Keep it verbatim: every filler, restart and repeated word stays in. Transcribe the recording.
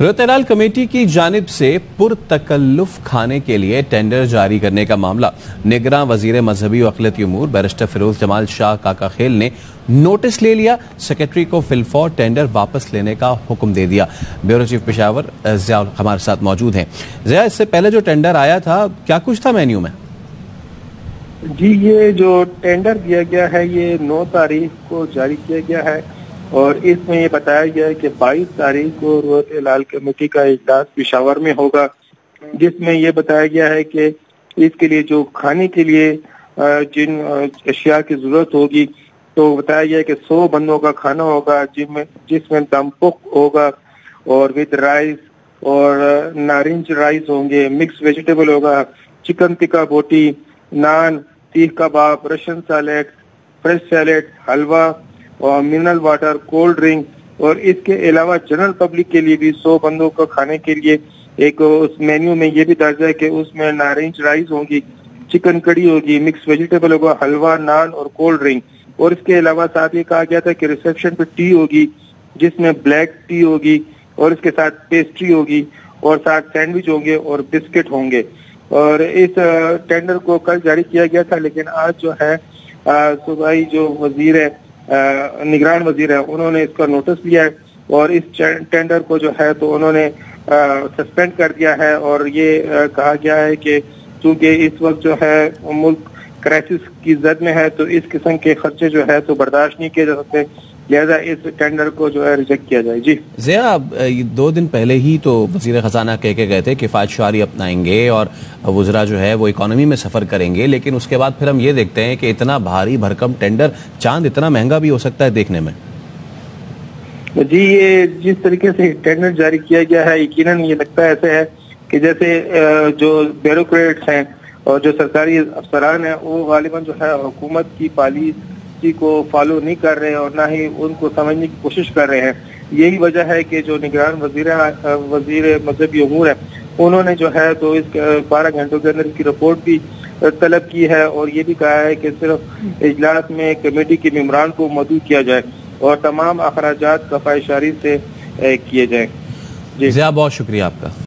Ratlal committee की जानिब से पुरतकल्लुफ खाने के लिए टेंडर जारी करने का मामला निगरान वजीर मजहबी व अक़लियती उमूर बैरिस्टर फिरोज जमाल शाह काका खेल ने नोटिस ले लिया। सेक्रेटरी को फिलफौर टेंडर वापस लेने का हुक्म दे दिया। ब्यूरो चीफ पेशावर ज़िया हमारे साथ मौजूद हैं। ज़िया, इससे पहले जो टेंडर आया था क्या कुछ था मेन्यू में? जी, ये जो टेंडर दिया गया है ये नौ तारीख को जारी किया गया है और इसमें ये बताया गया है कि बाईस तारीख को रतलाल कमेटी का इजलास पेशावर में होगा, जिसमें ये बताया गया है कि इसके लिए जो खाने के लिए जिन अशिया की जरूरत होगी तो बताया गया है कि सौ बंदों का खाना होगा, जिसमें जिसमें दमपुक होगा और विद राइस और नारिंज राइस होंगे, मिक्स वेजिटेबल होगा, chicken tikka boti, naan, seekh kebab, Russian salad, fresh salad, halwa और मिनरल वाटर, कोल्ड ड्रिंक और इसके अलावा जनरल पब्लिक के लिए भी सौ बंदों को खाने के लिए एक उस मेन्यू में ये भी दर्ज है कि उसमें नारिंज राइस होगी, चिकन कड़ी होगी, मिक्स वेजिटेबल होगा, हलवा, नान और कोल्ड ड्रिंक। और इसके अलावा साथ ही कहा गया था कि रिसेप्शन पे टी होगी जिसमें ब्लैक टी होगी और इसके साथ पेस्ट्री होगी और साथ सैंडविच होंगे और बिस्किट होंगे। और इस टेंडर को कल जारी किया गया था, लेकिन आज जो है सूबाई जो वजीर है, निगरान वजीर है, उन्होंने इसका नोटिस लिया है और इस टेंडर को जो है तो उन्होंने सस्पेंड कर दिया है। और ये आ, कहा गया है कि चूंकि इस वक्त जो है मुल्क क्राइसिस की जद में है तो इस किस्म के खर्चे जो है तो बर्दाश्त नहीं किए जा सकते, लिहाजा इस टेंडर को जो है रिजेक्ट किया जाए। जी ज़िया, दो दिन पहले ही तो वजीर खजाना कह के गए थे किफायतशारी अपनाएंगे और वज़रा जो है वो इकोनॉमी में सफर करेंगे, लेकिन उसके बाद फिर हम ये देखते हैं कि इतना भारी भरकम टेंडर, चांद इतना महंगा भी हो सकता है देखने में। जी, ये जिस तरीके से टेंडर जारी किया गया है यकीनन ये लगता है ऐसे है कि जैसे जो ब्यूरोक्रेट्स हैं और जो सरकारी अफसरान हैं वो गालिबन जो है हुकूमत की पॉलिसी को फॉलो नहीं कर रहे हैं और ना ही उनको समझने की कोशिश कर रहे हैं। यही वजह है कि जो निगरान वजीर वजीर मजहबी उमूर है उन्होंने जो है तो इस बारह घंटों के अंदर इसकी रिपोर्ट भी तलब की है और ये भी कहा है कि सिर्फ इजलास में कमेटी के मेंबरान को मदऊ किया जाए और तमाम अखराजात कफायतशारी से किए जाए। जी ज़िया, बहुत शुक्रिया आपका।